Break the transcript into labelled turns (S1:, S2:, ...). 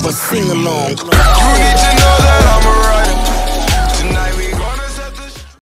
S1: a sing along.
S2: You need to know that